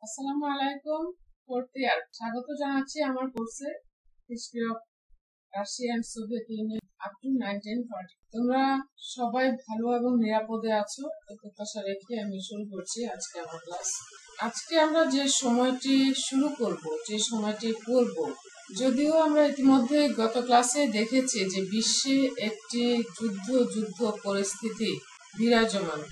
আসসালামু আলাইকুম। Fourth year স্বাগত জানাচ্ছি আমার কোর্সে history of Russia and Soviet Union up to 1940। তোমরা সবাই ভালো এবং নিরাপদে আছো এই প্রত্যাশা রেখে আমি শুরু করছি আজকে আমার ক্লাস। আজকে আমরা যে সময়টি শুরু করব, যে সময়টি পড়ব, যদিও আমরা ইতিমধ্যে গত ক্লাসে দেখেছি যে বিশ্বে একটি যুদ্ধ পরিস্থিতি বিরাজমান।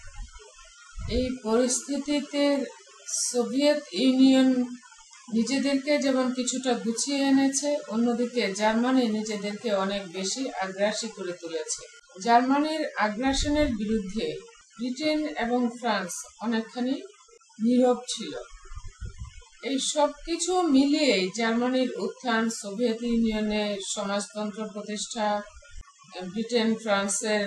এই পরিস্থিতিতে সোভিয়েত ইউনিয়ন নিজেদেরকে যেমন কিছুটা গুছিয়ে এনেছে, অন্যদিকে জার্মানি নিজেদেরকে অনেক বেশি আগ্রাসী করে তুলেছে। জার্মানির আগ্রাসনের বিরুদ্ধে ব্রিটেন এবং ফ্রান্স অনেকখানি নীরব ছিল। এই সব কিছু মিলিয়ে জার্মানির উত্থান, সোভিয়েত ইউনিয়নের সমাজতন্ত্র প্রতিষ্ঠা, ব্রিটেন ফ্রান্সের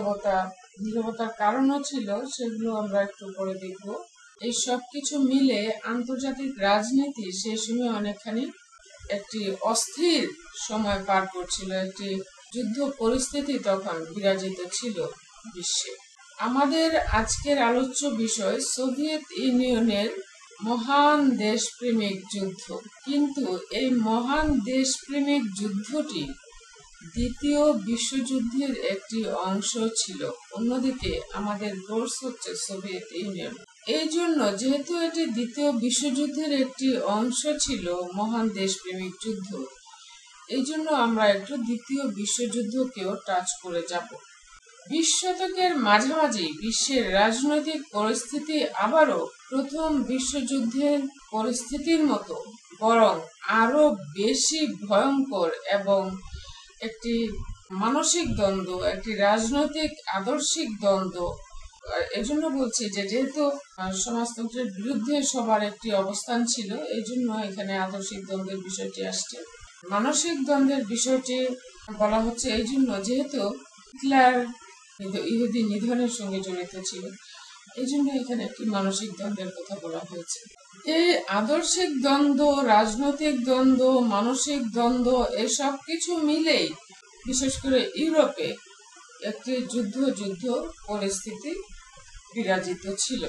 নীরবতার কারণও ছিল, সেগুলো আমরা একটু পরে দেখব। এই সব কিছু মিলে আন্তর্জাতিক রাজনীতি সে সময় অনেকখানি একটি অস্থির সময় পার করছিল, একটি যুদ্ধ পরিস্থিতি তখন বিরাজিত ছিল বিশ্বে। আমাদের আজকের আলোচ্য বিষয় সোভিয়েত ইউনিয়নের মহান দেশপ্রেমিক যুদ্ধ। কিন্তু এই মহান দেশপ্রেমিক যুদ্ধটি দ্বিতীয় বিশ্বযুদ্ধের একটি অংশ ছিল। অন্যদিকে আমাদের কোর্স হচ্ছে সোভিয়েত ইউনিয়ন। এই জন্য যেহেতু এটি দ্বিতীয় বিশ্বযুদ্ধের একটি অংশ ছিল, মহান দেশপ্রেমিক যুদ্ধ, এই জন্য আমরা একটু দ্বিতীয় বিশ্বযুদ্ধকেও টাচ করে যাব। 20 শতকের মাঝামাঝি বিশ্বের রাজনৈতিক পরিস্থিতি আবারও প্রথম বিশ্বযুদ্ধের পরিস্থিতির মতো, বরং আরো বেশি ভয়ঙ্কর এবং একটি মানসিক দ্বন্দ্ব, একটি রাজনৈতিক আদর্শিক দ্বন্দ্ব। এজন্য বলছি যে যেহেতু সমাজতন্ত্রের বিরুদ্ধে সবার একটি অবস্থান ছিল, এই জন্য এখানে আদর্শিক দ্বন্দ্বের বিষয়টি আসছে। মানসিক দ্বন্দ্বের বিষয়টি বলা হচ্ছে এই জন্য যেহেতু হিটলার ইহুদি নিধনের সঙ্গে জড়িত ছিল, এই জন্য এখানে একটি মানসিক দ্বন্দ্বের কথা বলা হয়েছে। এই আদর্শিক দ্বন্দ্ব, রাজনৈতিক দ্বন্দ্ব, মানসিক দ্বন্দ্ব এসব কিছু মিলেই বিশেষ করে ইউরোপে একটি যুদ্ধ পরিস্থিতি বিরাজিত ছিল।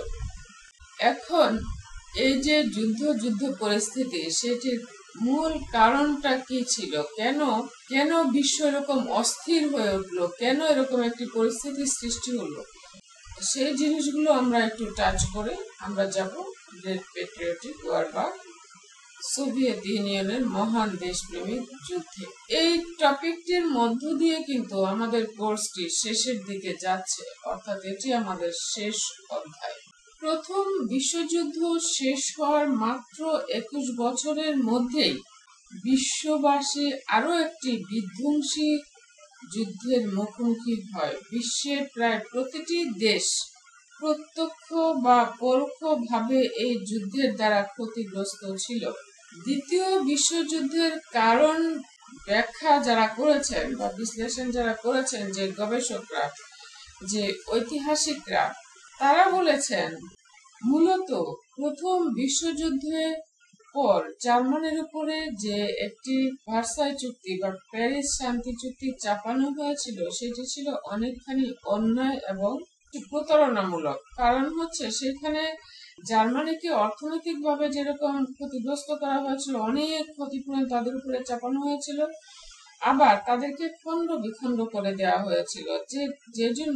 এখন এই যে যুদ্ধ পরিস্থিতি, সেটির মূল কারণটা কি ছিল? কেন বিশ্ব এরকম অস্থির হয়ে উঠলো? কেন এরকম একটি পরিস্থিতির সৃষ্টি হলো? সেই জিনিসগুলো আমরা একটু টাচ করে আমরা যাব গ্রেট প্যাট্রিয়টিক ওয়ার বা সোভিয়েত ইউনিয়নের মহান দেশপ্রেমিক যুদ্ধে। এই টপিকটির মধ্য দিয়ে কিন্তু আমাদের কোর্সটি শেষের দিকে যাচ্ছে, অর্থাৎ এটি আমাদের শেষ অধ্যায়। প্রথম বিশ্বযুদ্ধ শেষ হওয়ার মাত্র 21 বছরের মধ্যেই বিশ্ববাসী আরো একটি বিধ্বংসী যুদ্ধের মুখোমুখি হয়। বিশ্বের প্রায় প্রতিটি দেশ প্রত্যক্ষ বা পরোক্ষভাবে এই যুদ্ধের দ্বারা ক্ষতিগ্রস্ত ছিল। দ্বিতীয় বিশ্বযুদ্ধের কারণ ব্যাখ্যা যারা করেছেন বা বিশ্লেষণ যারা করেছেন, যে গবেষকরা, যে ঐতিহাসিকরা, তারা বলেছেন মূলত প্রথম বিশ্বযুদ্ধের পর জার্মানির উপরে যে একটি ভার্সাই চুক্তি বা প্যারিস শান্তি চুক্তি চাপানো হয়েছিল, সেটি ছিল অনেকখানি অন্যায় এবং প্রতারণামূলক। কারণ হচ্ছে সেখানে জার্মানিকে অর্থনৈতিকভাবে যেরকম ক্ষতিগ্রস্ত করা হয়েছিল, অনেক ক্ষতিপূরণ তাদের উপরে চাপানো হয়েছিল, আবার তাদেরকে খণ্ড বিখণ্ড করে দেওয়া হয়েছিল, যে জন্য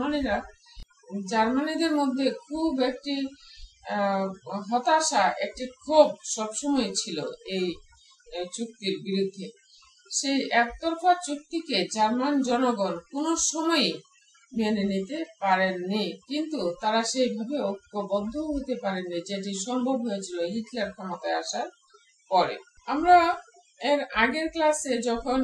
জার্মানিদের মধ্যে খুব একটি হতাশা, একটি ক্ষোভ সবসময় ছিল এই চুক্তির বিরুদ্ধে। সেই একতরফা চুক্তিকে জার্মান জনগণ কোনো সময়ই মেনে নিতে পারেননি, কিন্তু তারা সেইভাবে ঐক্যবদ্ধ হতে পারেননি, যেটি সম্ভব হয়েছিল হিটলার ক্ষমতায় আসার পরে। আমরা এর আগের ক্লাসে যখন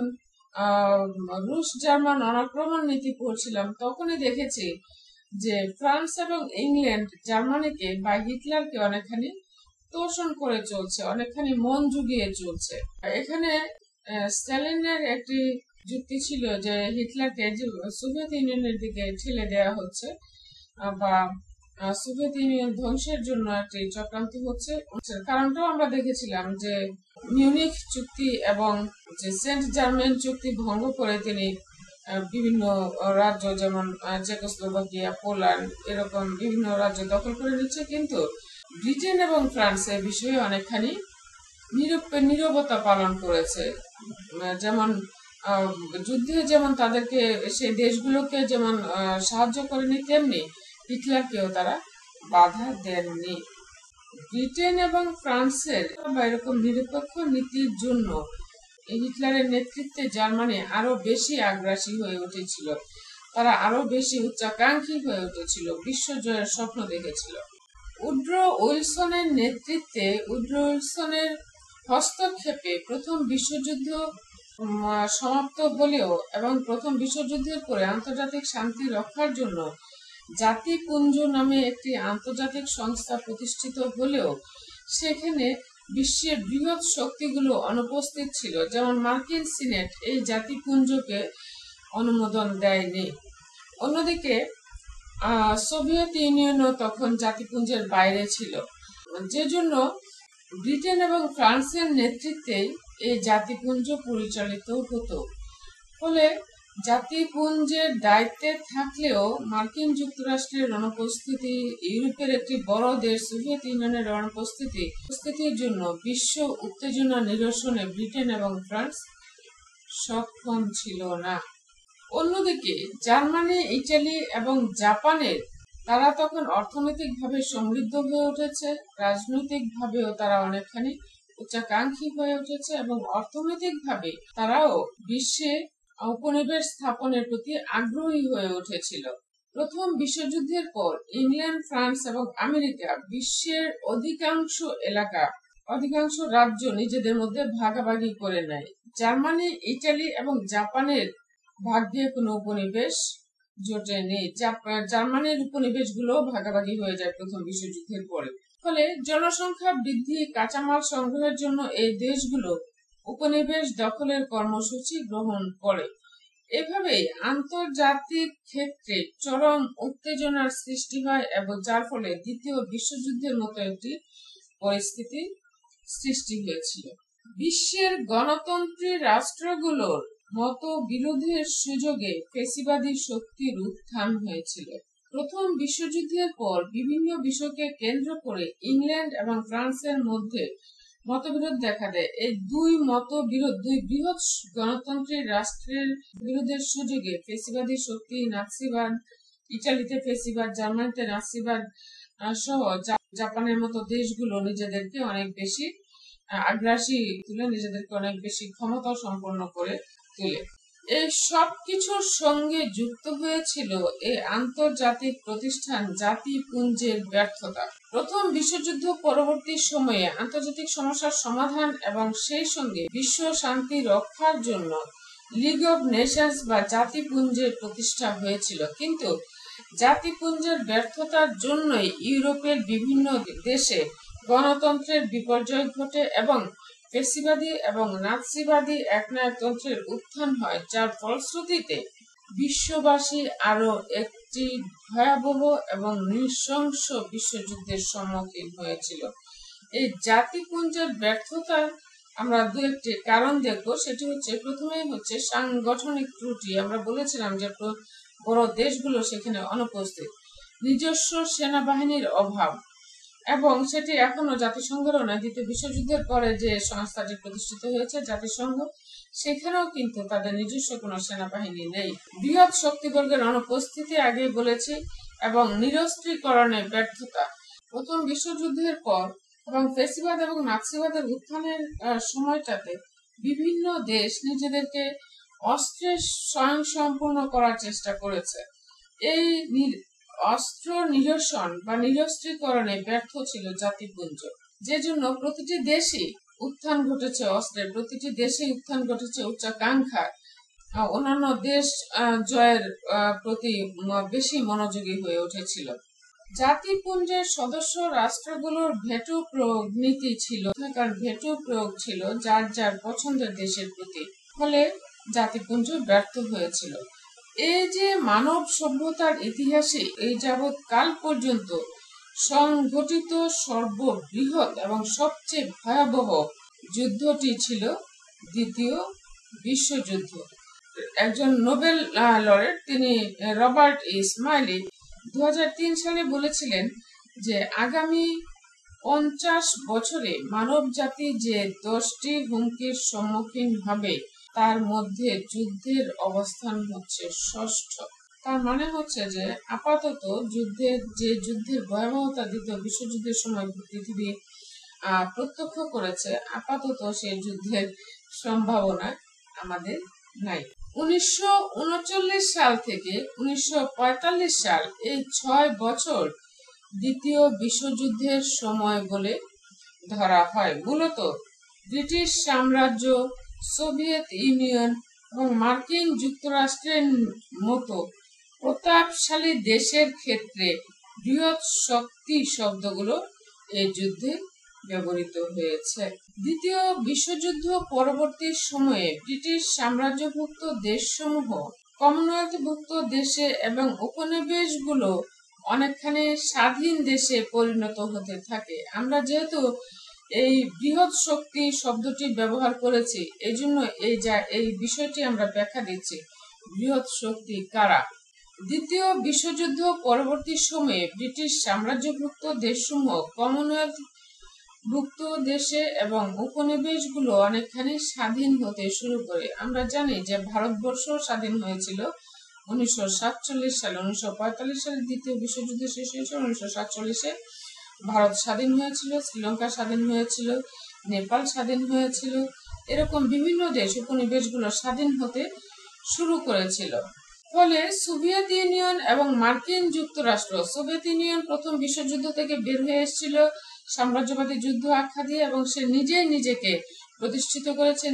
রুশ জার্মান অনাক্রমণ নীতি পড়ছিলাম, তখনই দেখেছি যে ফ্রান্স এবং ইংল্যান্ড জার্মানিকে বা হিটলারকে অনেকখানি তোষণ করে চলছে, অনেকখানি মন জুগিয়ে চলছে। এখানে স্ট্যালিনের একটি যুক্তি ছিল যে হিটলারকে সোভিয়েত ইউনিয়নের দিকে ঠেলে দেওয়া হচ্ছে বা সোভিয়েত ইউনিয়ন ধ্বংসের জন্য একটি চক্রান্ত হচ্ছে। কারণটাও আমরা দেখেছিলাম যে মিউনিখ চুক্তি এবং যে সেন্ট জার্মেন চুক্তি ভঙ্গ করে তিনি বিভিন্ন রাজ্য, যেমন চেকোস্লোভাকিয়া, পোল্যান্ড, এরকম বিভিন্ন রাজ্য দখল করে নিচ্ছে, কিন্তু ব্রিটেন এবং ফ্রান্স এ বিষয়ে অনেকখানি নীরবতা পালন করেছে। যেমন যুদ্ধে যেমন তাদেরকে সেই দেশগুলোকে যেমন সাহায্য করেনি, তেমনি হিটলারকেও তারা বাধা দেননি। ব্রিটেন এবং ফ্রান্সের এরকম নিরপেক্ষ নীতির জন্য হিটলারের নেতৃত্বে জার্মানি আরো বেশি আগ্রাসী হয়ে উঠেছিল। তারা আরো বেশি উচ্চাকাঙ্ক্ষী হয়ে উঠেছিল, বিশ্বজয়ের স্বপ্ন দেখেছিল। উড্রো উইলসনের নেতৃত্বে উইলসনের হস্তক্ষেপে প্রথম বিশ্বযুদ্ধ সমাপ্ত হলেও এবং প্রথম বিশ্বযুদ্ধের পরে আন্তর্জাতিক শান্তি রক্ষার জন্য জাতিপুঞ্জ নামে একটি আন্তর্জাতিক সংস্থা প্রতিষ্ঠিত হলেও সেখানে বিশ্বের বৃহৎ শক্তিগুলো অনুপস্থিত ছিল। যেমন মার্কিন সিনেট এই জাতিপুঞ্জকে অনুমোদন দেয়নি। অন্যদিকে সোভিয়েত ইউনিয়নও তখন জাতিপুঞ্জের বাইরে ছিল, যে জন্য ব্রিটেন এবং ফ্রান্সের নেতৃত্বে এই জাতিপুঞ্জ পরিচালিত হতো। ফলে জাতিপুঞ্জের দায়িত্বে থাকলেও মার্কিন যুক্তরাষ্ট্রের অনুপস্থিতি, ইউরোপের একটি বড় দেশ সোভিয়েত ইউনিয়নের উপস্থিতির জন্য বিশ্ব উত্তেজনা নিরসনে ব্রিটেন এবং ফ্রান্স সক্ষম ছিল না। অন্যদিকে জার্মানি, ইটালি এবং জাপানের তারা তখন অর্থনৈতিকভাবে সমৃদ্ধ হয়ে উঠেছে, রাজনৈতিকভাবেও তারা অনেকখানি উচ্চাকাঙ্ক্ষী হয়ে উঠেছে এবং অর্থনৈতিকভাবে তারাও বিশ্বে উপনিবেশ স্থাপনের প্রতি আগ্রহী হয়ে উঠেছিল। প্রথম বিশ্বযুদ্ধের পর ইংল্যান্ড, ফ্রান্স এবং আমেরিকা বিশ্বের অধিকাংশ রাজ্য নিজেদের মধ্যে ভাগাভাগি করে নেয়। জার্মানি, ইটালি এবং জাপানের ভাগ্যে কোনো উপনিবেশ জোটেনি। জার্মানির উপনিবেশগুলো ভাগাভাগি হয়ে যায় প্রথম বিশ্বযুদ্ধের পরে। ফলে জনসংখ্যা বৃদ্ধি, কাঁচামাল সংগ্রহের জন্য এই দেশগুলো উপনিবেশ দখলের কর্মসূচি গ্রহণ করে। এভাবেই আন্তর্জাতিক ক্ষেত্রে চরম উত্তেজনার সৃষ্টি হয় এবং যার ফলে দ্বিতীয় বিশ্বযুদ্ধের মতো একটি পরিস্থিতি সৃষ্টি হয়েছিল। বিশ্বের গণতন্ত্রী রাষ্ট্রগুলোর মত বিরোধের সুযোগে ফ্যাসিবাদী শক্তির উত্থান হয়েছিল। প্রথম বিশ্বযুদ্ধের পর বিভিন্ন বিষয়কে কেন্দ্র করে ইংল্যান্ড এবং ফ্রান্সের মধ্যে মতবিরোধ দেখা দেয়। এই দুই বৃহৎ গণতন্ত্রী রাষ্ট্রের বিরোধের সুযোগে ফ্যাসিবাদী শক্তি, নাৎসিবাদ, ইটালিতে ফ্যাসিবাদ, জার্মানিতে নাৎসিবাদ সহ জাপানের মতো দেশগুলো নিজেদেরকে অনেক বেশি আগ্রাসী তুলে, নিজেদেরকে অনেক বেশি ক্ষমতা সম্পন্ন করে তোলে। এই সব কিছুর সঙ্গে যুক্ত হয়েছিল এই আন্তর্জাতিক প্রতিষ্ঠান জাতিপুঞ্জের ব্যর্থতা। প্রথম বিশ্বযুদ্ধ পরবর্তী সময়ে আন্তর্জাতিক সমস্যার সমাধান এবং সেই সঙ্গে বিশ্ব শান্তি রক্ষার জন্য লিগ অব নেশনস বা জাতিপুঞ্জের প্রতিষ্ঠা হয়েছিল, কিন্তু জাতিপুঞ্জের ব্যর্থতার জন্যই ইউরোপের বিভিন্ন দেশে গণতন্ত্রের বিপর্যয় ঘটে এবং ফ্যাসিবাদী এবং নাৎসিবাদী একনায়কতন্ত্রের উত্থান হয়, যার ফলশ্রুতিতে বিশ্ববাসী আরো একটি ভয়াবহ এবং নৃশংস বিশ্বযুদ্ধের সম্মুখীন হয়েছিল। এই জাতিপুঞ্জের ব্যর্থতার আমরা দু একটি কারণ দেখব। সেটি হচ্ছে, প্রথমেই হচ্ছে সাংগঠনিক ত্রুটি। আমরা বলেছিলাম যে বড় দেশগুলো সেখানে অনুপস্থিত, নিজস্ব সেনাবাহিনীর অভাব, এবং সেটি এখনো জাতিসংঘেরও নয়। দ্বিতীয় বিশ্বযুদ্ধের পরে যে সংস্থাটি প্রতিষ্ঠিত হয়েছে জাতিসংঘ, সেখানেও কিন্তু তাদের নিজস্ব কোনো সেনাবাহিনী নেই। বৃহৎ শক্তিবর্গের অনুপস্থিতি আগেই বলেছি, এবং নিরস্ত্রীকরণে ব্যর্থতা। প্রথম বিশ্বযুদ্ধের পর এবং ফ্যাসিবাদ এবং নাৎসিবাদের উত্থানের সময়টাতে বিভিন্ন দেশ নিজেদেরকে অস্ত্রে স্বয়ংসম্পূর্ণ করার চেষ্টা করেছে। এই অস্ত্র নিরসন বা নিরস্ত্রীকরণে ব্যর্থ ছিল জাতিপুঞ্জ, যে জন্য প্রতিটি দেশই উত্থান ঘটেছে অস্ত্রের, প্রতিটি দেশে উত্থান ঘটেছে উচ্চাকাঙ্ক্ষা, অন্যান্য দেশ জয়ের প্রতি বেশি মনোযোগী হয়ে উঠেছিল। জাতিপুঞ্জের সদস্য রাষ্ট্রগুলোর ভেটো প্রয়োগ নীতি ছিল, কারণ ভেটো প্রয়োগ ছিল যার যার পছন্দের দেশের প্রতি, ফলে জাতিপুঞ্জ ব্যর্থ হয়েছিল। এই যে মানব সভ্যতার ইতিহাসে এই যাবৎ কাল পর্যন্ত সংঘটিত সর্ববৃহৎ এবং সবচেয়ে ভয়াবহ যুদ্ধটি ছিল দ্বিতীয় বিশ্বযুদ্ধ। একজন নোবেল লরেট, তিনি রবার্ট স্মাইলি 2003 সালে বলেছিলেন যে আগামী 50 বছরে মানব জাতি যে 10টি হুমকির সম্মুখীন হবে তার মধ্যে যুদ্ধের অবস্থান হচ্ছে ষষ্ঠ। তার মানে হচ্ছে যে আপাতত যুদ্ধের ভয়াবহতা দ্বিতীয় বিশ্বযুদ্ধের সময় পৃথিবী প্রত্যক্ষ করেছে, আপাতত সেই যুদ্ধের সম্ভাবনা আমাদের নাই। 1939 সাল থেকে 1945 সাল এই 6 বছর দ্বিতীয় বিশ্বযুদ্ধের সময় বলে ধরা হয়। মূলত ব্রিটিশ সাম্রাজ্য, সোভিয়েত ইউনিয়ন এবং মার্কিন যুক্তরাষ্ট্রের মতো প্রতাপশালী দেশের ক্ষেত্রে বৃহৎ শক্তি শব্দগুলো এই যুদ্ধে ব্যবহৃত হয়েছে। দ্বিতীয় বিশ্বযুদ্ধ পরবর্তী সময়ে ব্রিটিশ সাম্রাজ্যভুক্ত দেশসমূহ কমনওয়েলথভুক্ত দেশে এবং উপনিবেশগুলো অনেকখানি স্বাধীন দেশে পরিণত হতে থাকে। আমরা যেহেতু এই বৃহৎ শক্তি শব্দটি ব্যবহার করেছি, এই জন্য এই বিষয়টি আমরা ব্যাখ্যা দিচ্ছি। বৃহৎ শক্তি কারা? দ্বিতীয় বিশ্বযুদ্ধ পরবর্তী সময়ে ব্রিটিশ সাম্রাজ্যভুক্ত দেশসমূহ কমনওয়েলথ ভুক্ত দেশে এবং উপনিবেশগুলো অনেকখানি স্বাধীন হতে শুরু করে। আমরা জানি যে ভারতবর্ষ স্বাধীন হয়েছিল 1947 সালে। 1945 সালে দ্বিতীয় বিশ্বযুদ্ধ শেষ হয়েছিল। 1947-এ ভারত স্বাধীন হয়েছিল, শ্রীলঙ্কা স্বাধীন হয়েছিল, নেপাল স্বাধীন হয়েছিল। এরকম বিভিন্ন দেশ উপনিবেশগুলো স্বাধীন হতে শুরু করেছিল। ফলে সোভিয়েত ইউনিয়ন এবং মার্কিন যুক্তরাষ্ট্র, সোভিয়েত ইউনিয়ন প্রথম বিশ্বযুদ্ধ থেকে বের হয়ে এসেছিল সাম্রাজ্যবাদী যুদ্ধ আখ্যা দিয়ে, এবং সে নিজেই নিজেকে প্রতিষ্ঠিত করেছে,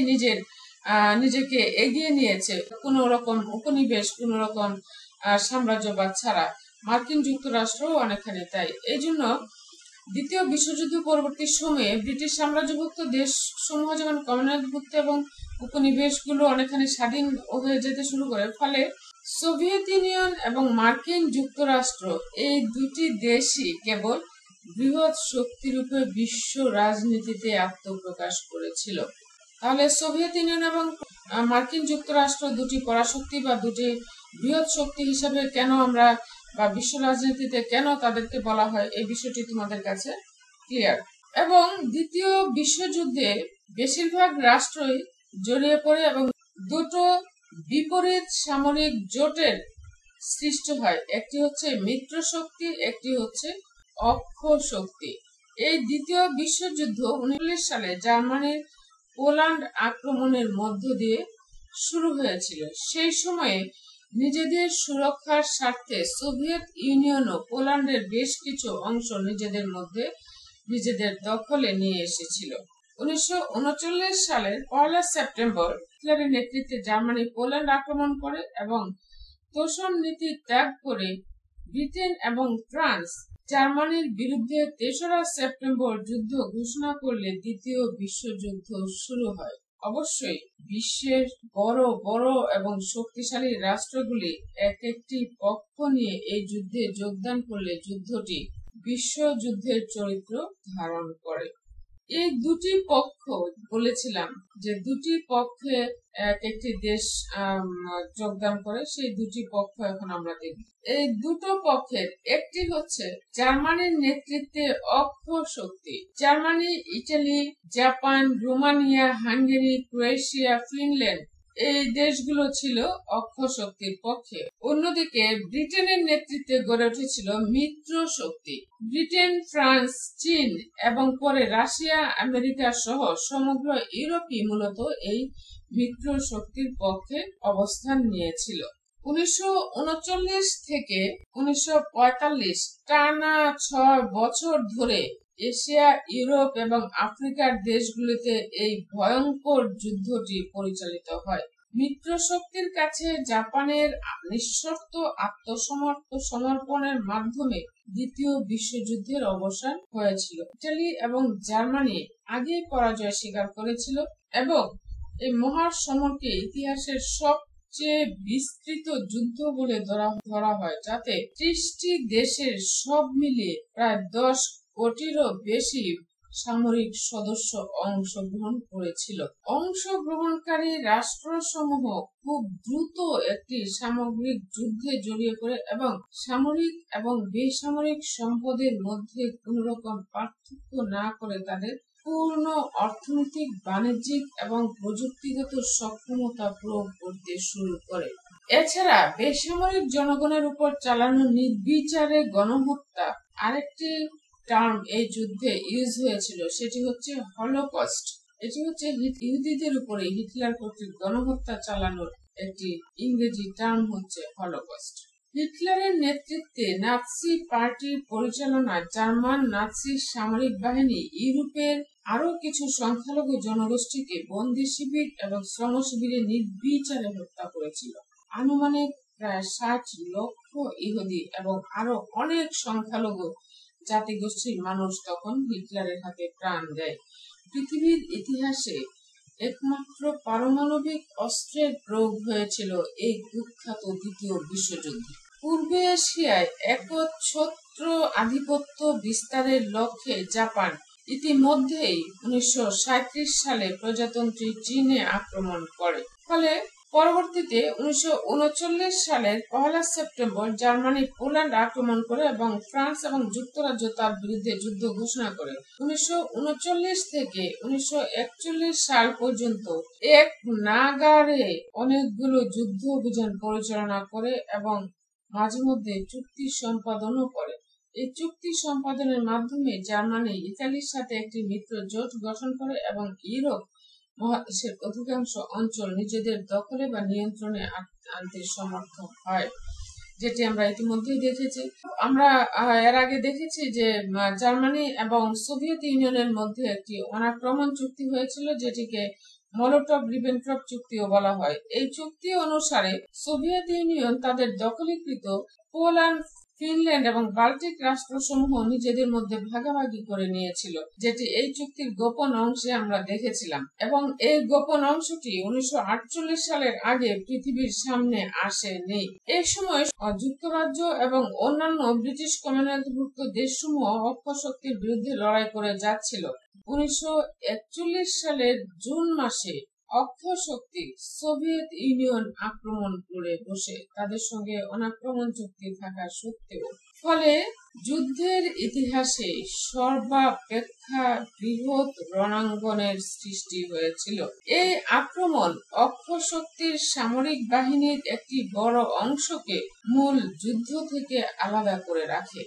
নিজেকে এগিয়ে নিয়েছে কোন রকম উপনিবেশ, কোন রকম সাম্রাজ্যবাদ ছাড়া। মার্কিন যুক্তরাষ্ট্র অনেকখানি তাই। এই জন্য দ্বিতীয় বিশ্বযুদ্ধ পরবর্তী সময়ে ব্রিটিশ সাম্রাজ্যভুক্ত দেশ সমূহ যেমন কমনওয়েলথভুক্ত এবং উপনিবেশগুলো অনেকখানি স্বাধীন হয়ে যেতে শুরু করে। ফলে সোভিয়েত ইউনিয়ন এবং মার্কিন যুক্তরাষ্ট্র এই দুটি দেশই কেবল বৃহৎ শক্তিরূপে বিশ্ব রাজনীতিতে আত্মপ্রকাশ করেছিল। তাহলে সোভিয়েত ইউনিয়ন এবং মার্কিন যুক্তরাষ্ট্র দুটি পরাশক্তি বা দুটি বৃহৎ শক্তি হিসাবে কেন আমরা বা বিশ্ব রাজনীতিতে কেন তাদেরকে বলা হয়, এই বিষয়টি তোমাদের কাছে ক্লিয়ার। এবং দ্বিতীয় বিশ্বযুদ্ধে বেশিরভাগ রাষ্ট্রই জড়িয়ে পড়ে এবং দুটো বিপরীত সামরিক জোটের সৃষ্টি হয়। একটি হচ্ছে মিত্র শক্তি, একটি হচ্ছে অক্ষ শক্তি। এই দ্বিতীয় বিশ্বযুদ্ধ 1939 সালে জার্মানির পোল্যান্ড আক্রমণের মধ্য দিয়ে শুরু হয়েছিল। সেই সময়ে নিজেদের সুরক্ষার স্বার্থে সোভিয়েত ইউনিয়নও পোল্যান্ডের বেশ কিছু অংশ নিজেদের দখলে নিয়ে এসেছিল। 1939 সালের 1 সেপ্টেম্বর হিটলারের নেতৃত্বে জার্মানি পোল্যান্ড আক্রমণ করে এবং তোষণ নীতি ত্যাগ করে ব্রিটেন এবং ফ্রান্স জার্মানির বিরুদ্ধে 3রা সেপ্টেম্বর যুদ্ধ ঘোষণা করলে দ্বিতীয় বিশ্বযুদ্ধ শুরু হয়। অবশ্যই বিশ্বের বড় বড় এবং শক্তিশালী রাষ্ট্রগুলি এক একটি পক্ষ নিয়ে এই যুদ্ধে যোগদান করলে যুদ্ধটি বিশ্বযুদ্ধের চরিত্র ধারণ করে। এই দুটি পক্ষ বলেছিলাম যে দুটি পক্ষে এক একটি দেশ যোগদান করে, সেই দুটি পক্ষ এখন আমরা দেখব। এই দুটো পক্ষের একটি হচ্ছে জার্মানির নেতৃত্বে অক্ষ শক্তি। Germany, Italy, Japan, Romania, Hungary, Croatia, Finland এই দেশগুলো ছিল অক্ষ শক্তির পক্ষে। অন্যদিকে ব্রিটেনের নেতৃত্বে গড়ে উঠেছিল মিত্র শক্তি। ব্রিটেন, ফ্রান্স, চীন এবং পরে রাশিয়া, আমেরিকা সহ সমগ্র ইউরোপই মূলত এই মিত্র শক্তির পক্ষে অবস্থান নিয়েছিল। 1939 থেকে 1945 টানা 6 বছর ধরে এশিয়া, ইউরোপ এবং আফ্রিকার দেশগুলিতে এই ভয়ঙ্কর যুদ্ধটি পরিচালিত হয়। মিত্র শক্তির কাছে জাপানের নিঃশর্ত আত্মসমর্পণের মাধ্যমে দ্বিতীয় বিশ্বযুদ্ধের অবসান হয়েছিল। ইটালি এবং জার্মানি আগেই পরাজয় স্বীকার করেছিল এবং এই মহাসমরকে ইতিহাসের সবচেয়ে বিস্তৃত যুদ্ধ বলে ধরা হয়, যাতে 30টি দেশের সব মিলিয়ে প্রায় 10 কোটিরও বেশি সামরিক সদস্য অংশগ্রহণ করেছিল। অংশগ্রহণকারী রাষ্ট্রসমূহ খুব দ্রুত একটি সামগ্রিক যুদ্ধে জড়িয়ে পড়ে এবং সামরিক এবং বেসামরিক সম্পদের মধ্যে কোন রকম পার্থক্য না করে তাদের পূর্ণ অর্থনৈতিক, বাণিজ্যিক এবং প্রযুক্তিগত সক্ষমতা প্রয়োগ করতে শুরু করে। এছাড়া বেসামরিক জনগণের উপর চালানো নির্বিচারে গণহত্যা আরেকটি টার্ম এই যুদ্ধে ইউজ হয়েছিল, সেটি হচ্ছে হলোকস্ট। এটি হচ্ছে ইহুদিদের উপরে হিটলার কর্তৃক গণহত্যা চালানোর একটি ইংরেজি টার্ম হচ্ছে হলোকস্ট। হিটলারের নেতৃত্বে নাৎসি পার্টির পরিচালনায় জার্মান নাৎসি সামরিক বাহিনী ইউরোপের আরো কিছু সংখ্যালঘু জনগোষ্ঠীকে বন্দী শিবির এবং শ্রমশিবিরে নির্বিচারে হত্যা করেছিল। আনুমানিক প্রায় 60 লক্ষ ইহুদি এবং আরো অনেক সংখ্যালঘু জাতিগোষ্ঠীর মানুষ তখন হিটলারের হাতে প্রাণ দেয়। পৃথিবীর ইতিহাসে একমাত্র পারমাণবিক অস্ত্রের প্রয়োগ হয়েছিল এই কুখ্যাত দ্বিতীয় বিশ্বযুদ্ধে। পূর্ব এশিয়ায় একচ্ছত্র আধিপত্য বিস্তারের লক্ষ্যে জাপান ইতিমধ্যেই 1937 সালে প্রজাতন্ত্রী চীনে আক্রমণ করে। ফলে পরবর্তীতে 1939 সালের 1 সেপ্টেম্বর জার্মানি পোল্যান্ড আক্রমণ করে এবং ফ্রান্স এবং যুক্তরাজ্য তার বিরুদ্ধে যুদ্ধ ঘোষণা করে। 1939 থেকে 1941 সাল পর্যন্ত এক নাগাড়ে অনেকগুলো যুদ্ধ অভিযান পরিচালনা করে এবং মাঝে মধ্যে চুক্তি সম্পাদনও করে। এই চুক্তি সম্পাদনের মাধ্যমে জার্মানি ইতালির সাথে একটি মিত্র জোট গঠন করে এবং ইউরোপ মহাদেশের অধিকাংশ অঞ্চল নিজেদের দখলে বা নিয়ন্ত্রণে আনতে সমর্থ হয়, যেটি আমরা ইতিমধ্যেই দেখেছি। আমরা এর আগে দেখেছি যে জার্মানি এবং সোভিয়েত ইউনিয়নের মধ্যে একটি অনাক্রমণ চুক্তি হয়েছিল, যেটিকে মলোটভ-রিবেনট্রপ চুক্তিও বলা হয়। এই চুক্তি অনুসারে সোভিয়েত ইউনিয়ন তাদের দখলীকৃত পোল্যান্ড, ফিনল্যান্ড এবং বাল্টিক রাষ্ট্রসমূহ নিজেদের মধ্যে ভাগাভাগি করে নিয়েছিল, যেটি এই চুক্তির গোপন অংশে আমরা দেখেছিলাম এবং এই গোপন অংশটি 1948 সালের আগে পৃথিবীর সামনে আসেনি। এই সময় যুক্তরাজ্য এবং অন্যান্য ব্রিটিশ কমনওয়েলথভুক্ত দেশসমূহ অক্ষশক্তির বিরুদ্ধে লড়াই করে যাচ্ছিল। 1941 সালের জুন মাসে অক্ষশক্তি সোভিয়েত ইউনিয়ন আক্রমণ করে বসে, তাদের সঙ্গে অনাক্রমণ চুক্তি থাকা সত্ত্বেও। ফলে যুদ্ধের ইতিহাসে সর্বাপেক্ষা বৃহৎ রণাঙ্গনের সৃষ্টি হয়েছিল। এই আক্রমণ অক্ষশক্তির সামরিক বাহিনীর একটি বড় অংশকে মূল যুদ্ধ থেকে আলাদা করে রাখে।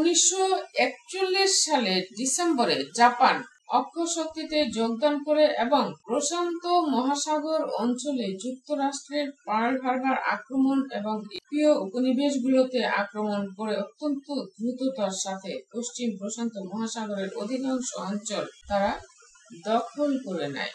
1941 সালের ডিসেম্বরে জাপান অক্ষশক্তিতে যোগদান করে এবং প্রশান্ত মহাসাগর অঞ্চলে যুক্তরাষ্ট্রের পার্ল হারবার আক্রমণ এবং ইউরোপীয় উপনিবেশগুলোতে আক্রমণ করে অত্যন্ত দ্রুততার সাথে পশ্চিম প্রশান্ত মহাসাগরের অধিকাংশ অঞ্চল তারা দখল করে নেয়।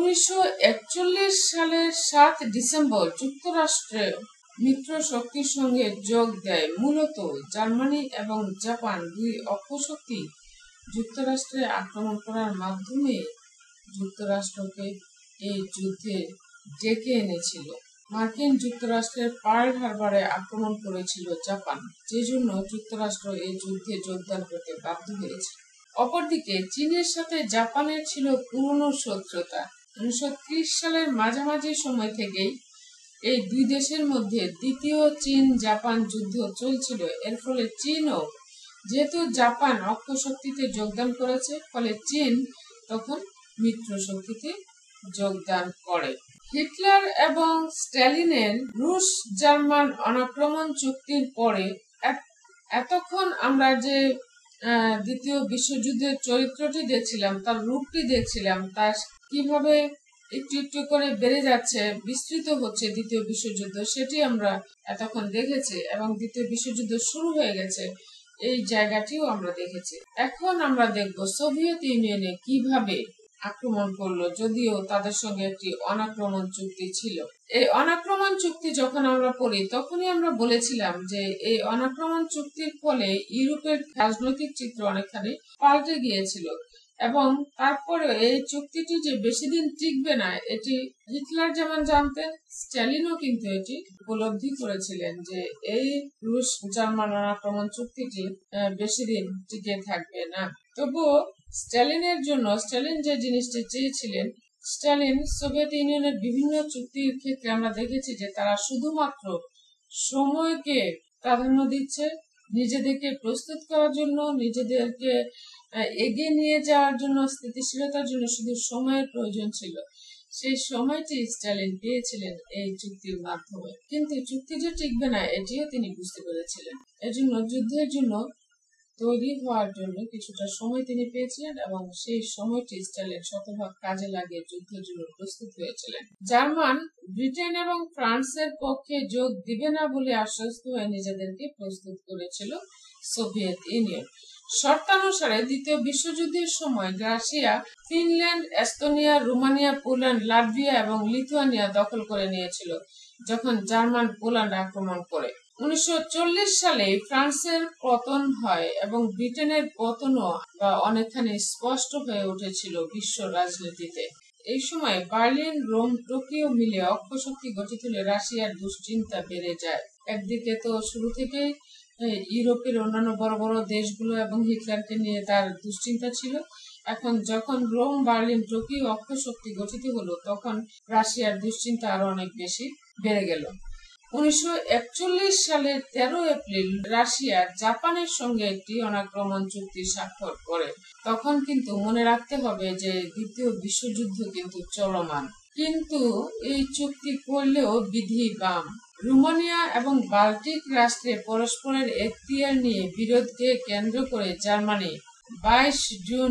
1941 সালের 7 ডিসেম্বর যুক্তরাষ্ট্রের মিত্র শক্তির সঙ্গে যোগ দেয়। মূলত জার্মানি এবং জাপান দুই অক্ষশক্তি যুক্তরাষ্ট্রে আক্রমণ করার মাধ্যমে যুক্তরাষ্ট্রকে এই যুদ্ধে ডেকে এনেছিল। মার্কিন যুক্তরাষ্ট্রের পার্ল হারবারে আক্রমণ করেছিল জাপান, যে জন্য যুক্তরাষ্ট্র এই যুদ্ধে যোগদান করতে বাধ্য হয়েছে। অপরদিকে চীনের সাথে জাপানের ছিল পুরনো শত্রুতা। 1930 সালের মাঝামাঝি সময় থেকেই এই দুই দেশের মধ্যে দ্বিতীয় চীন জাপান যুদ্ধ চলছিল। এর ফলে চীনও, যেহেতু জাপান অক্ষশক্তিতে যোগদান করেছে, ফলে চীন তখন মিত্র শক্তিতে যোগদান করে। হিটলার এবং স্ট্যালিনের রুশ জার্মান অনাক্রমণ চুক্তির পরে এতক্ষণ আমরা যে দ্বিতীয় বিশ্বযুদ্ধের চরিত্রটি দেখছিলাম, তার রূপটি দেখছিলাম, তার কিভাবে একটু একটু করে বেড়ে যাচ্ছে, বিস্তৃত হচ্ছে দ্বিতীয় বিশ্বযুদ্ধ, সেটি আমরা এতক্ষণ দেখেছি এবং দ্বিতীয় বিশ্বযুদ্ধ শুরু হয়ে গেছে এই জায়গাটিও আমরা দেখেছি। এখন আমরা দেখব সোভিয়েত ইউনিয়নে কিভাবে আক্রমণ করলো, যদিও তাদের সঙ্গে একটি অনাক্রমণ চুক্তি ছিল। এই অনাক্রমণ চুক্তি যখন আমরা পড়ি তখনই আমরা বলেছিলাম যে এই অনাক্রমণ চুক্তির ফলে ইউরোপের রাজনৈতিক চিত্র অনেকখানি পাল্টে গিয়েছিল এবং তারপরে এই চুক্তিটি যে বেশি দিন টিকবে না, এটি হিটলার যেমন জানতেন, স্ট্যালিনও কিন্তু এটি উপলব্ধি করেছিলেন যে এই রুশ জার্মান অনাক্রমণ চুক্তিটি বেশি দিন টিকে থাকবে না। তবুও স্ট্যালিনের জন্য স্ট্যালিন যে জিনিসটি চেয়েছিলেন, স্ট্যালিন সোভিয়েত ইউনিয়নের বিভিন্ন চুক্তির ক্ষেত্রে আমরা দেখেছি যে তারা শুধুমাত্র সময়কে প্রাধান্য দিচ্ছে, নিজেদেরকে প্রস্তুত করার জন্য, নিজেদেরকে এগিয়ে নিয়ে যাওয়ার জন্য, স্থিতিশীলতার জন্য শুধু সময়ের প্রয়োজন ছিল। সেই সময়টি স্ট্যালিন পেয়েছিলেন এই চুক্তির মাধ্যমে, কিন্তু চুক্তি যে টিকবে না এটিও তিনি বুঝতে পেরেছিলেন। এজন্য যুদ্ধের জন্য তৈরি হওয়ার জন্য কিছুটা সময় তিনি পেয়েছিলেন এবং সেই সময়টি স্ট্যালিন শতভাগ কাজে লাগিয়ে যুদ্ধের জন্য প্রস্তুত হয়েছিলেন। জার্মান, ব্রিটেন এবং ফ্রান্সের পক্ষে যোগ দিবে না বলে আশ্বস্ত হয়ে নিজেদেরকে প্রস্তুত করেছিল সোভিয়েত ইউনিয়ন। শর্তানুসারে দ্বিতীয় বিশ্বযুদ্ধের সময় Russia Finland, Estonia, Romania, Poland, Latvia এবং লিথুয়ানিয়া দখল করে নিয়েছিল যখন জার্মান পোল্যান্ড আক্রমণ করে। 1940 সালে ফ্রান্সের পতন হয় এবং ব্রিটেনের পতনও অনেকখানি স্পষ্ট হয়ে উঠেছিল বিশ্ব রাজনীতিতে। এই সময় বার্লিন, রোম, টোকিও মিলে অক্ষশক্তি গঠিত হলে রাশিয়ার দুশ্চিন্তা বেড়ে যায়। একদিকে তো শুরু থেকেই ইউরোপের অন্যান্য বড় বড় দেশগুলো এবং হিটলারকে নিয়ে তার দুশ্চিন্তা ছিল। এখন যখন রোম, বার্লিন, টোকিও অক্ষশক্তি গঠিত হলো, তখন রাশিয়ার দুশ্চিন্তা আরো অনেক বেশি বেড়ে গেল। 1941 সালের 13 এপ্রিল রাশিয়া জাপানের সঙ্গে একটি অনাক্রমণ চুক্তি স্বাক্ষর করে। তখন কিন্তু মনে রাখতে হবে যে দ্বিতীয় বিশ্বযুদ্ধ কিন্তু চলমান, কিন্তু এই চুক্তি করলেও বিধি বাম। রোমানিয়া এবং বাল্টিক রাষ্ট্রে পরস্পরের এখতিয়ার নিয়ে বিরোধকে কেন্দ্র করে জার্মানি 22 জুন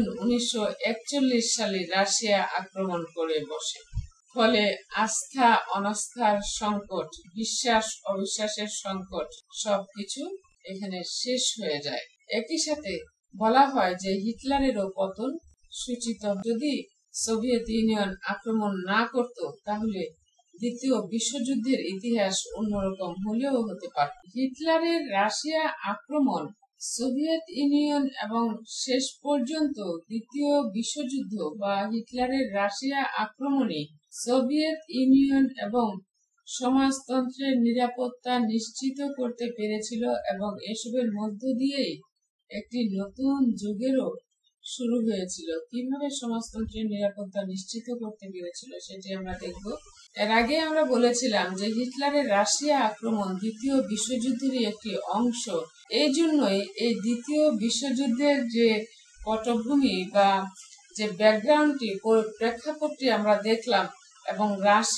1941 সালে রাশিয়া আক্রমণ করে বসে। ফলে আস্থা অনাস্থার সংকট, বিশ্বাস অবিশ্বাসের সংকট, সবকিছু এখানে শেষ হয়ে যায়। একই সাথে বলা হয় যে হিটলারেরও পতন সূচিত। যদি সোভিয়েত ইউনিয়ন আক্রমণ না করত তাহলে দ্বিতীয় বিশ্বযুদ্ধের ইতিহাস অন্যরকম হলেও হতে পারত। হিটলারের রাশিয়া আক্রমণ, সোভিয়েত ইউনিয়ন এবং শেষ পর্যন্ত দ্বিতীয় বিশ্বযুদ্ধ বা হিটলারের রাশিয়া আক্রমণই সোভিয়েত ইউনিয়ন এবং সমাজতন্ত্রের নিরাপত্তা নিশ্চিত করতে পেরেছিল এবং এসবের মধ্য দিয়েই একটি নতুন যুগেরও শুরু হয়েছিল। কিভাবে সমাজতন্ত্রের নিরাপত্তা নিশ্চিত করতে পেরেছিল সেটি আমরা দেখব। এর আগে আমরা বলেছিলাম যে হিটলারের রাশিয়া আক্রমণ দ্বিতীয় বিশ্বযুদ্ধেরই একটি অংশ। এই জন্যই এই দ্বিতীয় বিশ্বযুদ্ধের যে পটভূমি বা যে ব্যাকগ্রাউন্ডটি, প্রেক্ষাপটটি আমরা দেখলাম এবং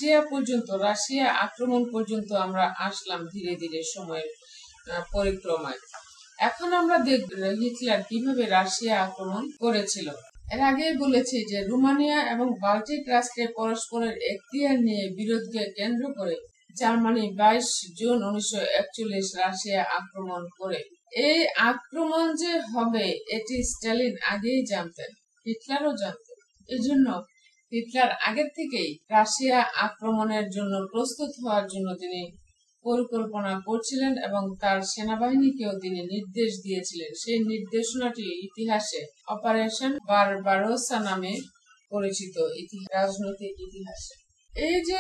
রাশিয়া আক্রমণ পর্যন্ত আমরা আসলাম ধীরে ধীরে সময়ের পরিক্রমায়। এখন আমরা দেখব হিটলার কিভাবে রাশিয়া আক্রমণ করেছিল। এর আগেই বলেছি যে রোমানিয়া এবং বাল্টিক রাষ্ট্রে পরস্পরের এখতিয়ার নিয়ে বিরোধকে কেন্দ্র করে জার্মানি 22 জুন 1941 রাশিয়া আক্রমণ করে। এই আক্রমণ যে হবে এটি স্ট্যালিন আগেই জানতেন, হিটলারও জানতেন। এজন্য হিটলার আগের থেকেই রাশিয়া আক্রমণের জন্য প্রস্তুত হওয়ার জন্য তিনি পরিকল্পনা করছিলেন এবং তার সেনাবাহিনীকেও তিনি নির্দেশ দিয়েছিলেন। সেই নির্দেশনাটি ইতিহাসে অপারেশন বারবারোসা নামে পরিচিত রাজনৈতিক ইতিহাসে। এই যে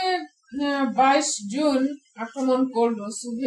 22 জুন আক্রমণ করলো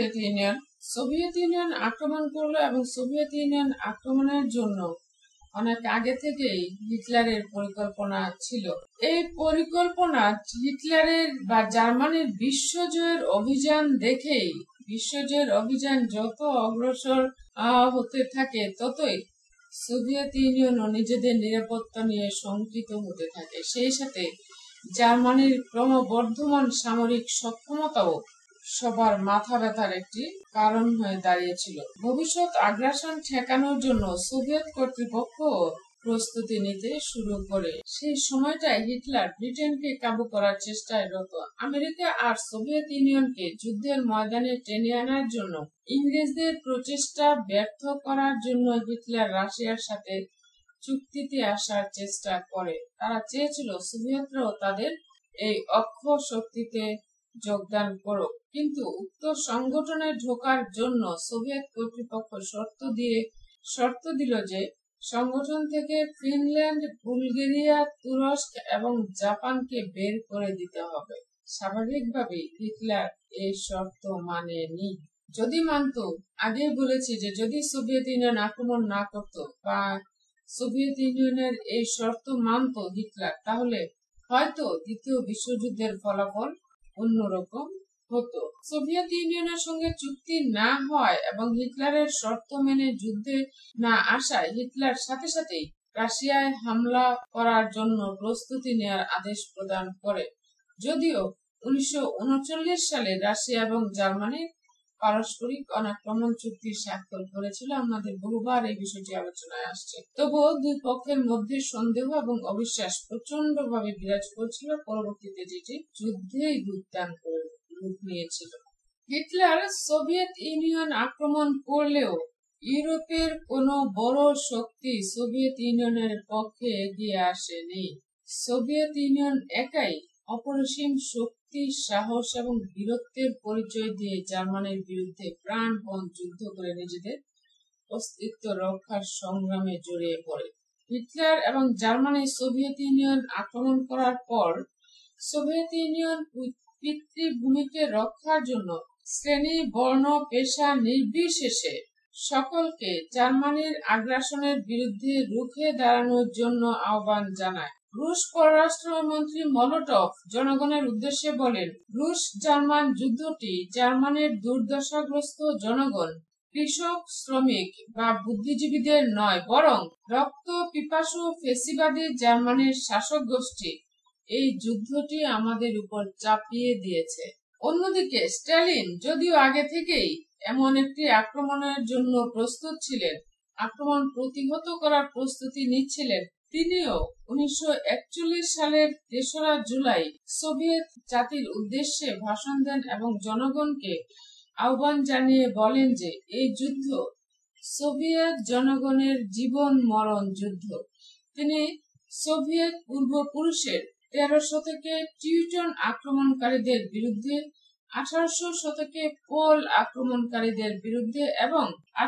সোভিয়েত ইউনিয়ন আক্রমণ করলো এবং সোভিয়েত ইউনিয়ন আক্রমণের জন্য অনেক আগে থেকেই হিটলারের পরিকল্পনা ছিল। এই পরিকল্পনা হিটলারের বা জার্মানির বিশ্বজয়ের অভিযান দেখেই, বিশ্বজয়ের অভিযান যত অগ্রসর হতে থাকে ততই সোভিয়েত ইউনিয়নও নিজেদের নিরাপত্তা নিয়ে শঙ্কিত হতে থাকে। সেই সাথে জার্মানির ক্রমবর্ধমান সামরিক সক্ষমতাও সবার মাথা ব্যথার একটি কারণ হয়ে দাঁড়িয়েছিল। ভবিষ্যৎ আগ্রাসন ঠেকানোর জন্য সোভিয়েত কর্তৃপক্ষ প্রস্তুতি নিতে শুরু করে। সেই সময়টায় হিটলার ব্রিটেনকে কাবু করার চেষ্টায় রত। আমেরিকা আর সোভিয়েত ইউনিয়নকে যুদ্ধের ময়দানে টেনে আনার জন্য ইংরেজদের প্রচেষ্টা ব্যর্থ করার জন্য হিটলার রাশিয়ার সাথে চুক্তিতে আসার চেষ্টা করে। তারা চেয়েছিল সোভিয়েতরাও তাদের এই অক্ষ শক্তিতে যোগদান করুক, কিন্তু উক্ত সংগঠনে ঢোকার জন্য সোভিয়েত কর্তৃপক্ষ শর্ত দিল যে সংগঠন থেকে ফিনল্যান্ড, বুলগেরিয়া, তুরস্ক এবং জাপানকে বের করে দিতে হবে। স্বাভাবিকভাবেই হিটলার এই শর্ত মানেনি। যদি মানত, আগেই বলেছি যে যদি সোভিয়েত ইউনিয়ন আক্রমণ না করত বা সোভিয়েত ইউনিয়নের এই শর্ত মানত হিটলার, তাহলে হয়তো দ্বিতীয় বিশ্বযুদ্ধের ফলাফল অন্যরকম হতো। সোভিয়েত ইউনিয়নের সঙ্গে চুক্তি না হয় এবং হিটলারের শর্ত মেনে যুদ্ধে না আসায় হিটলার সাথে সাথেই রাশিয়ায় হামলা করার জন্য প্রস্তুতি নেওয়ার আদেশ প্রদান করে। যদিও 1939 সালে রাশিয়া এবং জার্মানি পারস্পরিক অনাক্রমণ চুক্তি স্বাক্ষর করেছিল, আমাদের বহুবার এই বিষয়টি আলোচনায় আসছে। তবুও দুই পক্ষের মধ্যে সন্দেহ এবং অবিশ্বাস প্রচন্ড ভাবে বিরাজ করছিল, পরবর্তীতে যেটি যুদ্ধেই রূপ নিয়েছিল। হিটলার সোভিয়েত ইউনিয়ন আক্রমণ করলেও ইউরোপের কোনো বড় শক্তি সোভিয়েত ইউনিয়নের পক্ষে এগিয়ে আসেনি। সোভিয়েত ইউনিয়ন একাই অপরিসীম শক্তি, সাহস এবং বীরত্বের পরিচয় দিয়ে জার্মানির বিরুদ্ধে প্রাণপণ যুদ্ধ করে নিজেদের অস্তিত্ব রক্ষার সংগ্রামে জড়িয়ে পড়ে। হিটলার এবং জার্মানি সোভিয়েত ইউনিয়ন আক্রমণ করার পর সোভিয়েত ইউনিয়ন পিতৃভূমিকে রক্ষার জন্য শ্রেণী, বর্ণ, পেশা নির্বিশেষে সকলকে জার্মানির আগ্রাসনের বিরুদ্ধে রুখে দাঁড়ানোর জন্য আহ্বান জানায়। রুশ পররাষ্ট্রমন্ত্রী মলোটভ জনগণের উদ্দেশ্যে বলেন, রুশ জার্মান যুদ্ধটি জার্মানির দুর্দশাগ্রস্ত জনগণ, কৃষক, শ্রমিক বা বুদ্ধিজীবীদের নয়, বরং রক্ত পিপাসু ফ্যাসিবাদী জার্মানির শাসক গোষ্ঠী এই যুদ্ধটি আমাদের উপর চাপিয়ে দিয়েছে। অন্যদিকে স্ট্যালিন যদিও আগে থেকেই এমন একটি আক্রমণের জন্য প্রস্তুত ছিলেন, আক্রমণ প্রতিহত করার প্রস্তুতি নিচ্ছিলেন, তিনিও 1941 সালের 3রা জুলাই সোভিয়েত জাতির উদ্দেশ্যে ভাষণ দেন এবং জনগণকে আহ্বান জানিয়ে বলেন যে এই যুদ্ধ সোভিয়েত জনগণের জীবন মরণ যুদ্ধ। তিনি সোভিয়েত পূর্বপুরুষের 13 শতকে টিউটন আক্রমণকারীদের বিরুদ্ধে, 1800 শতকে পোল আক্রমণকারীদের বিরুদ্ধে এবং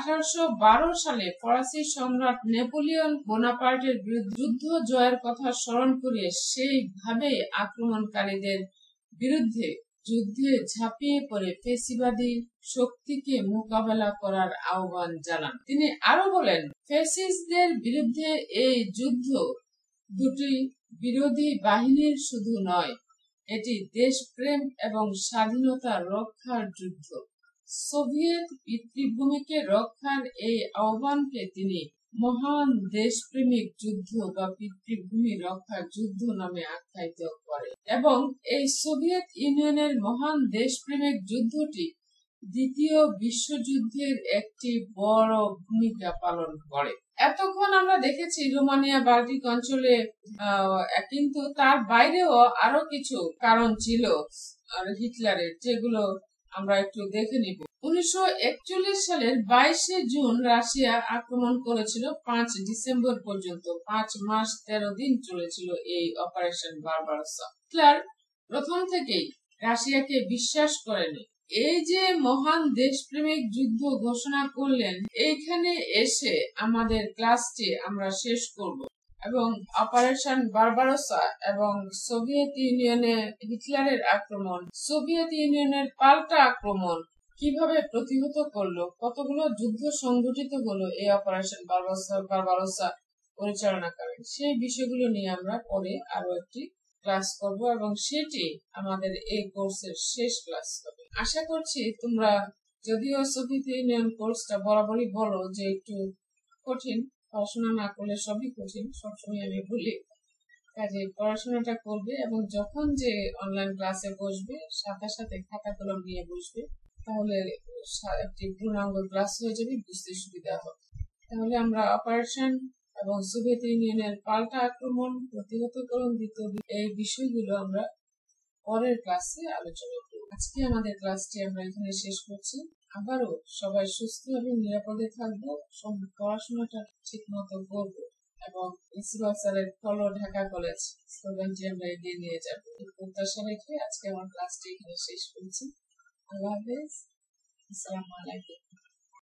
1812 সালে ফরাসি সম্রাট নেপোলিয়ন বোনাপার্টের বিরুদ্ধে যুদ্ধ জয়ের কথা স্মরণ করিয়ে সেইভাবে আক্রমণকারীদের বিরুদ্ধে যুদ্ধে ঝাঁপিয়ে পড়ে ফ্যাসিবাদী শক্তিকে মোকাবেলা করার আহ্বান জানান। তিনি আরো বলেন, ফ্যাসিস্টদের বিরুদ্ধে এই যুদ্ধ দুটি বিরোধী বাহিনীর শুধু নয়, এটি দেশপ্রেম এবং স্বাধীনতা রক্ষার যুদ্ধ। সোভিয়েত পিতৃভূমিকে রক্ষার এই আহ্বানকে তিনি মহান দেশপ্রেমিক যুদ্ধ বা পিতৃভূমি রক্ষার যুদ্ধ নামে আখ্যায়িত করে এবং এই সোভিয়েত ইউনিয়নের মহান দেশপ্রেমিক যুদ্ধটি দ্বিতীয় বিশ্বযুদ্ধের একটি বড় ভূমিকা পালন করে। এতক্ষণ আমরা দেখেছি রোমানিয়া বাল্টিক অঞ্চলে, কিন্তু তার বাইরেও আরো কিছু কারণ ছিল হিটলারের, যেগুলো আমরা একটু দেখে নিব। 1941 সালের 22 জুন রাশিয়া আক্রমণ করেছিল। 5 ডিসেম্বর পর্যন্ত 5 মাস 13 দিন চলেছিল এই অপারেশন বারবারোসা। হিটলার প্রথম থেকেই রাশিয়াকে বিশ্বাস করেনি। এই যে মহান দেশপ্রেমিক যুদ্ধ ঘোষণা করলেন, এইখানে এসে আমাদের ক্লাসটি আমরা শেষ করব এবং অপারেশন বারবারোসা এবং সোভিয়েত ইউনিয়নে হিটলারের আক্রমণ, সোভিয়েত ইউনিয়নের পাল্টা আক্রমণ কিভাবে প্রতিহত করলো, কতগুলো যুদ্ধ সংঘটিত হলো এই অপারেশন বারবারোসা পরিচালনা করেন, সেই বিষয়গুলো নিয়ে আমরা পরে আরো একটি ক্লাস করব এবং সেটি আমাদের এই কোর্সের শেষ ক্লাস হবে। আশা করছি তোমরা, যদিও সোভিয়েত ইউনিয়ন কোর্সটা বরাবরই বলো যে একটু কঠিন, পড়াশোনা না করলে সবই কঠিন, সবসময় আমি বলি, কাজে পড়াশোনাটা করবে এবং যখন যে অনলাইন ক্লাসে বসবে সাথে সাথে খাতা কলম নিয়ে বসবে, তাহলে একটি পূর্ণাঙ্গ ক্লাস হয়ে যাবে, বুঝতে সুবিধা হবে। তাহলে আমরা অপারেশন এবং সোভিয়েত ইউনিয়নের পাল্টা আক্রমণ, প্রতিহতকরণ, এই বিষয়গুলো আমরা পরের ক্লাসে আলোচনা করব। আজকে আমাদের ক্লাসটি আমরা এখানে শেষ করছি। আবারও সবাই সুস্থ এবং নিরাপদে থাকবো, পড়াশোনাটা ঠিক মতো করবো এবং প্রিন্সিপাল স্যারের ফলো ঢাকা কলেজ স্লোগানটি আমরা এগিয়ে নিয়ে যাবো। এই প্রত্যাশা রেখে আজকে আমার ক্লাসটি এখানে শেষ করছি। আল্লাহ হাফেজ, আসসালামু আলাইকুম।